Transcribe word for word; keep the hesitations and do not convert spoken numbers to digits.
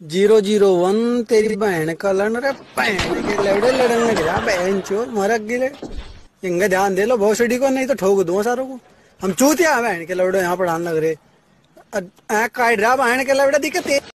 Zero zero one तेरी बहन का लड़ रहे बहन के लड़े लड़ने गया बहन चोर मरक गिले इनका ध्यान दे लो भोसड़ी को नहीं तो ठोक दूंगा सारों को। हम चूतिया बहन के लड़ो यहाँ पढ़ाने लग रहे काट रहा बहन के लड़े दिखे